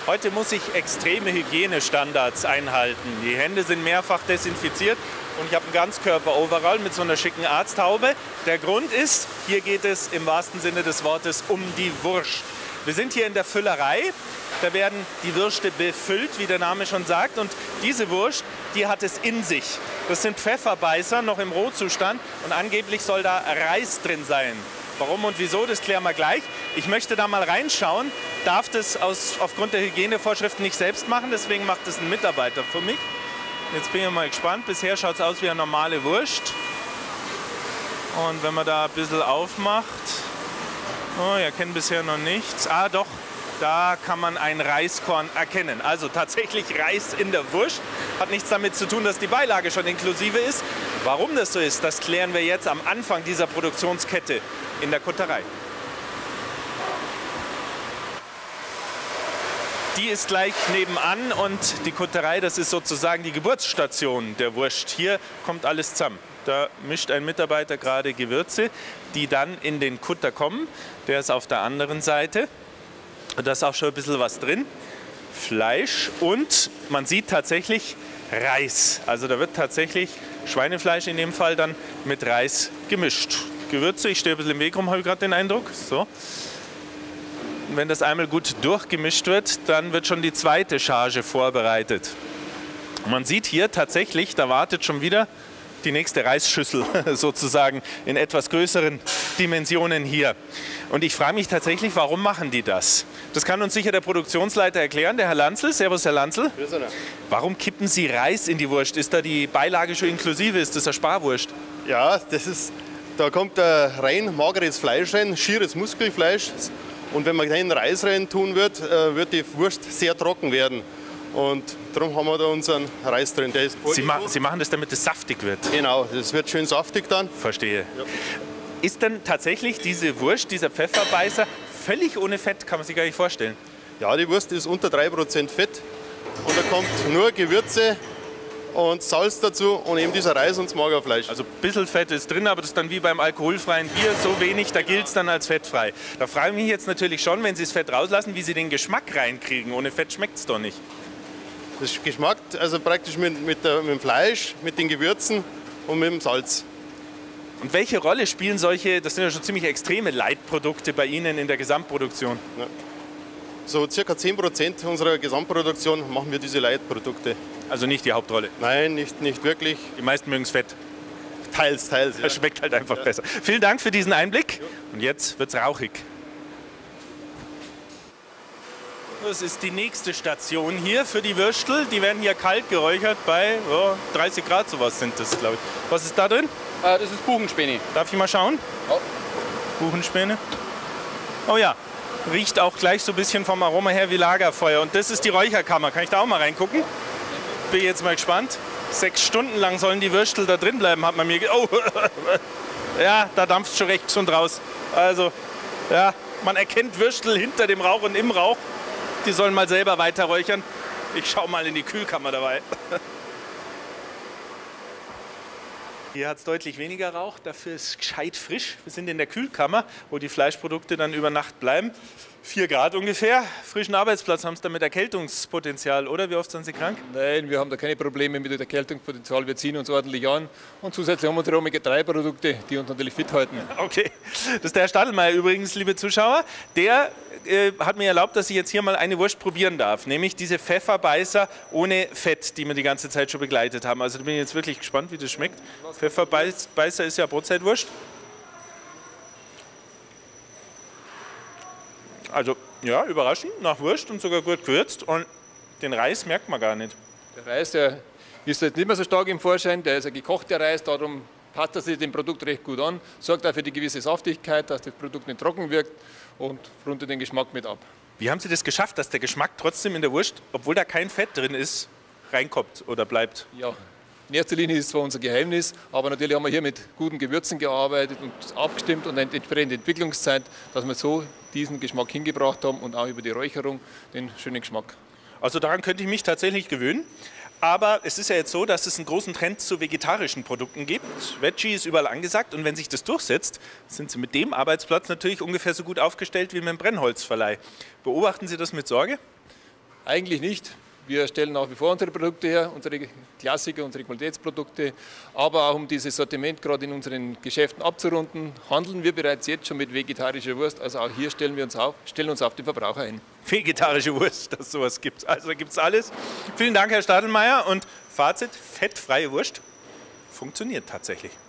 Heute muss ich extreme Hygienestandards einhalten. Die Hände sind mehrfach desinfiziert und ich habe einen Ganzkörper-Overall mit so einer schicken Arzthaube. Der Grund ist, hier geht es im wahrsten Sinne des Wortes um die Wurst. Wir sind hier in der Füllerei. Da werden die Würste befüllt, wie der Name schon sagt. Und diese Wurst, die hat es in sich. Das sind Pfefferbeißer, noch im Rohzustand. Und angeblich soll da Reis drin sein. Warum und wieso, das klären wir gleich. Ich möchte da mal reinschauen. Darf das aufgrund der Hygienevorschriften nicht selbst machen. Deswegen macht das ein Mitarbeiter für mich. Jetzt bin ich mal gespannt. Bisher schaut es aus wie eine normale Wurst. Und wenn man da ein bisschen aufmacht... Oh, ihr kennt bisher noch nichts. Ah, doch. Da kann man ein Reiskorn erkennen. Also tatsächlich Reis in der Wurst. Hat nichts damit zu tun, dass die Beilage schon inklusive ist. Warum das so ist, das klären wir jetzt am Anfang dieser Produktionskette in der Kutterei. Die ist gleich nebenan und die Kutterei, das ist sozusagen die Geburtsstation der Wurst. Hier kommt alles zusammen. Da mischt ein Mitarbeiter gerade Gewürze, die dann in den Kutter kommen. Der ist auf der anderen Seite. Da ist auch schon ein bisschen was drin. Fleisch und man sieht tatsächlich Reis. Also da wird tatsächlich Schweinefleisch in dem Fall dann mit Reis gemischt. Gewürze, ich stehe ein bisschen im Weg rum, habe ich gerade den Eindruck. So. Und wenn das einmal gut durchgemischt wird, dann wird schon die zweite Charge vorbereitet. Und man sieht hier tatsächlich, da wartet schon wieder die nächste Reisschüssel sozusagen in etwas größeren Dimensionen hier. Und ich frage mich tatsächlich, warum machen die das? Das kann uns sicher der Produktionsleiter erklären, der Herr Lanzl. Servus, Herr Lanzl. Warum kippen Sie Reis in die Wurst? Ist da die Beilage schon inklusive? Ist das eine Sparwurst? Ja, da kommt rein mageres Fleisch rein, schieres Muskelfleisch. Und wenn man keinen Reis rein tun wird, wird die Wurst sehr trocken werden. Und darum haben wir da unseren Reis drin. Der ist Sie machen das, damit es saftig wird? Genau, das wird schön saftig dann. Verstehe. Ja. Ist denn tatsächlich diese Wurst, dieser Pfefferbeißer, völlig ohne Fett? Kann man sich gar nicht vorstellen. Ja, die Wurst ist unter 3% Fett. Und da kommt nur Gewürze und Salz dazu und eben dieser Reis und das Magerfleisch. Also ein bisschen Fett ist drin, aber das ist dann wie beim alkoholfreien Bier, so wenig, da gilt es dann als fettfrei. Da frage ich mich jetzt natürlich schon, wenn Sie das Fett rauslassen, wie Sie den Geschmack reinkriegen. Ohne Fett schmeckt es doch nicht. Das Geschmack, also praktisch mit dem Fleisch, mit den Gewürzen und mit dem Salz. Und welche Rolle spielen solche, das sind ja schon ziemlich extreme Leitprodukte bei Ihnen in der Gesamtproduktion? Ja. So ca. 10% unserer Gesamtproduktion machen wir diese Leitprodukte. Also nicht die Hauptrolle? Nein, nicht wirklich. Die meisten mögen es Fett? Teils. Ja. Das schmeckt halt einfach besser. Vielen Dank für diesen Einblick. Ja. Und jetzt wird es rauchig. Das ist die nächste Station hier für die Würstel. Die werden hier kalt geräuchert bei 30 Grad, sowas sind das, glaube ich. Was ist da drin? Das ist Buchenspäne. Darf ich mal schauen? Ja. Buchenspäne. Oh ja, riecht auch gleich so ein bisschen vom Aroma her wie Lagerfeuer. Und das ist die Räucherkammer. Kann ich da auch mal reingucken? Bin jetzt mal gespannt. 6 Stunden lang sollen die Würstel da drin bleiben, hat man mir oh. Ja, da dampft schon recht gesund raus. Also, ja, man erkennt Würstel hinter dem Rauch und im Rauch. Die sollen mal selber weiter räuchern. Ich schaue mal in die Kühlkammer dabei. Hier hat es deutlich weniger Rauch, dafür ist es gescheit frisch. Wir sind in der Kühlkammer, wo die Fleischprodukte dann über Nacht bleiben. 4 Grad ungefähr. Frischen Arbeitsplatz, haben Sie da mit Erkältungspotenzial, oder? Wie oft sind Sie krank? Nein, wir haben da keine Probleme mit Erkältungspotenzial. Wir ziehen uns ordentlich an. Und zusätzlich haben wir unsere Omega-3-Produkte, die uns natürlich fit halten. Okay. Das ist der Herr Stadelmeier übrigens, liebe Zuschauer. Der hat mir erlaubt, dass ich jetzt hier mal eine Wurst probieren darf. Nämlich diese Pfefferbeißer ohne Fett, die wir die ganze Zeit schon begleitet haben. Also da bin ich jetzt wirklich gespannt, wie das schmeckt. Pfefferbeißer ist ja Brotzeitwurst. Also, ja, überraschend, nach Wurst und sogar gut gewürzt. Und den Reis merkt man gar nicht. Der Reis, der ist jetzt nicht mehr so stark im Vorschein. Der ist ein gekochter Reis, darum passt er sich dem Produkt recht gut an. Sorgt auch für die gewisse Saftigkeit, dass das Produkt nicht trocken wirkt und rundet den Geschmack mit ab. Wie haben Sie das geschafft, dass der Geschmack trotzdem in der Wurst, obwohl da kein Fett drin ist, reinkommt oder bleibt? Ja, in erster Linie ist es zwar unser Geheimnis, aber natürlich haben wir hier mit guten Gewürzen gearbeitet und abgestimmt und eine entsprechende Entwicklungszeit, dass wir so diesen Geschmack hingebracht haben und auch über die Räucherung den schönen Geschmack. Also daran könnte ich mich tatsächlich gewöhnen. Aber es ist ja jetzt so, dass es einen großen Trend zu vegetarischen Produkten gibt. Veggie ist überall angesagt und wenn sich das durchsetzt, sind Sie mit dem Arbeitsplatz natürlich ungefähr so gut aufgestellt wie mit dem Brennholzverleih. Beobachten Sie das mit Sorge? Eigentlich nicht. Wir stellen nach wie vor unsere Produkte her, unsere Klassiker, unsere Qualitätsprodukte. Aber auch um dieses Sortiment gerade in unseren Geschäften abzurunden, handeln wir bereits jetzt schon mit vegetarischer Wurst. Also auch hier stellen wir uns auf den Verbraucher ein. Vegetarische Wurst, dass sowas gibt. Also gibt es alles. Vielen Dank, Herr Stadelmeier. Und Fazit, fettfreie Wurst funktioniert tatsächlich.